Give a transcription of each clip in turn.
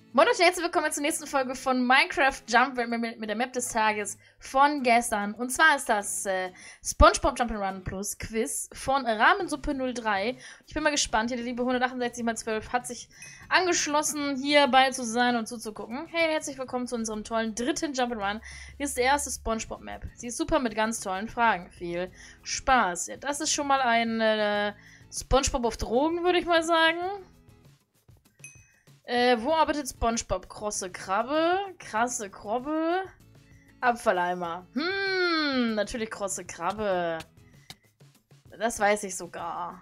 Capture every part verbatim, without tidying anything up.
Moin und herzlich willkommen zur nächsten Folge von Minecraft Jump mit, mit der Map des Tages von gestern. Und zwar ist das äh, SpongeBob Jump'n'Run Plus Quiz von Ramensuppe null drei. Ich bin mal gespannt. Hier der liebe hundertachtundsechzig mal zwölf hat sich angeschlossen, hierbei zu sein und zuzugucken. Hey, herzlich willkommen zu unserem tollen dritten Jump'n'Run. Hier ist die erste SpongeBob Map. Sie ist super mit ganz tollen Fragen. Viel Spaß. Ja, das ist schon mal ein äh, SpongeBob auf Drogen, würde ich mal sagen. Äh, wo arbeitet SpongeBob? Krosse Krabbe, krasse Krobbe, Abfalleimer. Hm, natürlich krosse Krabbe. Das weiß ich sogar.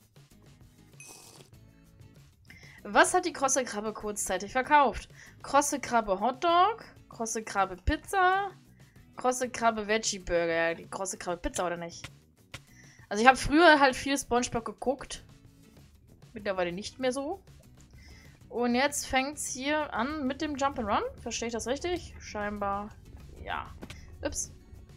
Was hat die krosse Krabbe kurzzeitig verkauft? Krosse Krabbe Hotdog, krosse Krabbe Pizza, krosse Krabbe Veggie Burger. Die krosse Krabbe Pizza oder nicht? Also ich habe früher halt viel SpongeBob geguckt. Mittlerweile nicht mehr so. Und jetzt fängt es hier an mit dem Jump'n'Run. Verstehe ich das richtig? Scheinbar ja. Ups.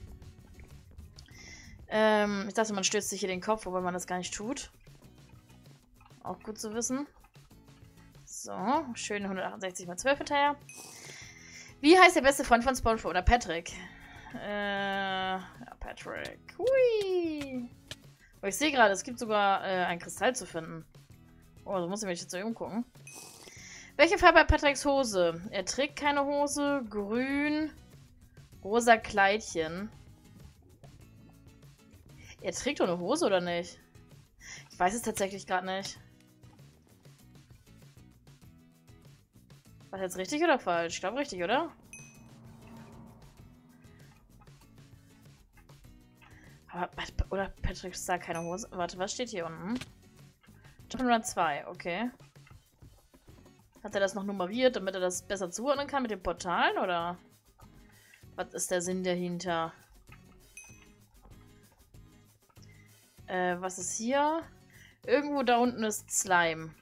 Ähm, ich dachte, man stößt sich hier den Kopf, wobei man das gar nicht tut. Auch gut zu wissen. So, schön hundertachtundsechzig mal zwölf hinterher. Wie heißt der beste Freund von SpongeBob oder Patrick? Äh, ja, Patrick. Hui. Aber ich sehe gerade, es gibt sogar äh, ein Kristall zu finden. Oh, so muss ich mich jetzt so umgucken. Welche Farbe hat Patricks Hose? Er trägt keine Hose. Grün. Rosa Kleidchen. Er trägt doch eine Hose, oder nicht? Ich weiß es tatsächlich gerade nicht. War das jetzt richtig oder falsch? Ich glaube richtig, oder? Aber, oder Patrick sagt keine Hose. Warte, was steht hier unten? Jump'n'Run zwei, okay. Hat er das noch nummeriert, damit er das besser zuordnen kann mit den Portalen, oder? Was ist der Sinn dahinter? Äh, was ist hier? Irgendwo da unten ist Slime.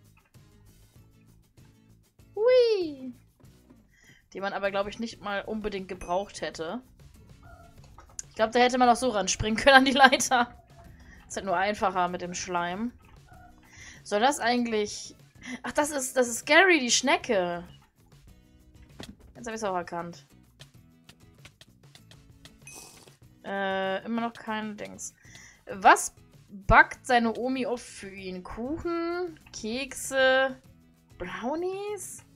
Hui! Die man aber, glaube ich, nicht mal unbedingt gebraucht hätte. Ich glaube, da hätte man auch so ranspringen können an die Leiter. Ist halt nur einfacher mit dem Schleim. Soll das eigentlich... Ach, das ist, das ist Gary, die Schnecke. Jetzt habe ich es auch erkannt. Äh, immer noch kein Dings. Was backt seine Omi oft für ihn? Kuchen, Kekse, Brownies?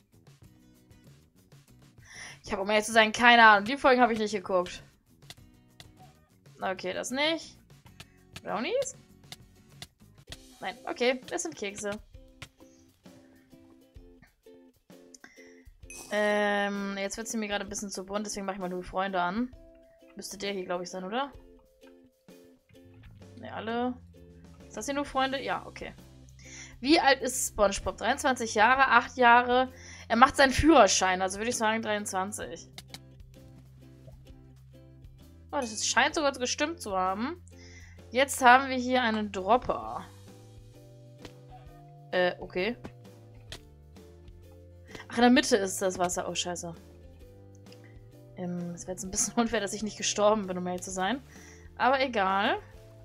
Ich habe, um ehrlich zu sein, keine Ahnung. Die Folgen habe ich nicht geguckt. Okay, das nicht. Brownies? Nein, okay, das sind Kekse. Ähm, jetzt wird sie mir gerade ein bisschen zu bunt, deswegen mache ich mal nur Freunde an. Müsste der hier, glaube ich, sein, oder? Ne, alle. Ist das hier nur Freunde? Ja, okay. Wie alt ist SpongeBob? dreiundzwanzig Jahre, acht Jahre. Er macht seinen Führerschein, also würde ich sagen dreiundzwanzig. Oh, das ist, scheint sogar gestimmt zu haben. Jetzt haben wir hier einen Dropper. Äh, okay. Ach, in der Mitte ist das Wasser. Oh, scheiße. Ähm, es wäre jetzt ein bisschen unfair, dass ich nicht gestorben bin, um ehrlich zu sein. Aber egal.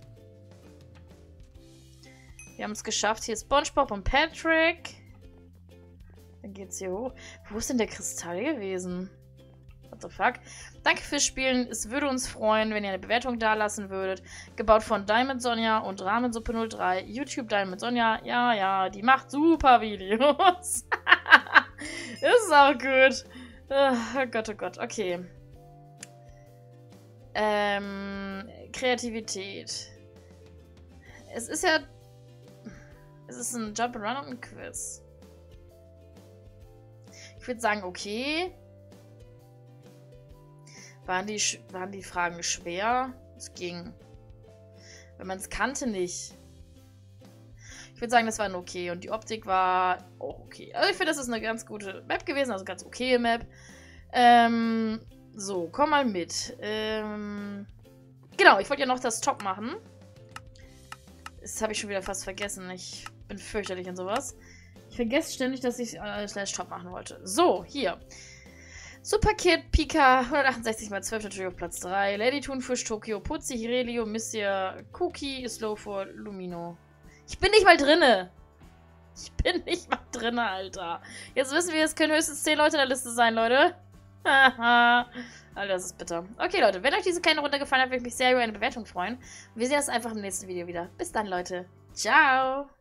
Wir haben es geschafft. Hier ist SpongeBob und Patrick. Dann geht's hier hoch. Wo ist denn der Kristall gewesen? What the fuck? Danke fürs Spielen. Es würde uns freuen, wenn ihr eine Bewertung dalassen würdet. Gebaut von Diamond Sonja und Ramensuppe null drei. YouTube Diamond Sonja. Ja, ja, die macht super Videos. Ist auch gut. Oh Gott, oh Gott. Okay. Ähm, Kreativität. Es ist ja... Es ist ein Jump'n'Run und ein Quiz. Ich würde sagen, okay. Waren die, waren die Fragen schwer? Es ging. Wenn man es kannte, nicht. Ich würde sagen, das war ein okay. Und die Optik war auch okay. Also ich finde, das ist eine ganz gute Map gewesen. Also ganz okay Map. Ähm, so, komm mal mit. Ähm, genau, ich wollte ja noch das Top machen. Das habe ich schon wieder fast vergessen. Ich bin fürchterlich in sowas. Ich vergesse ständig, dass ich äh, Slash Top machen wollte. So, hier. Super Kid, Pika, hundertachtundsechzig mal zwölf natürlich auf Platz drei. Lady Thunfisch, Tokio, Putzi, Hirelio, Missia, Cookie, Slow for Lumino. Ich bin nicht mal drinne. Ich bin nicht mal drin, Alter. Jetzt wissen wir, es können höchstens zehn Leute in der Liste sein, Leute. Haha. Alter, das ist bitter. Okay, Leute, wenn euch diese kleine Runde gefallen hat, würde ich mich sehr über eine Bewertung freuen. Wir sehen uns einfach im nächsten Video wieder. Bis dann, Leute. Ciao.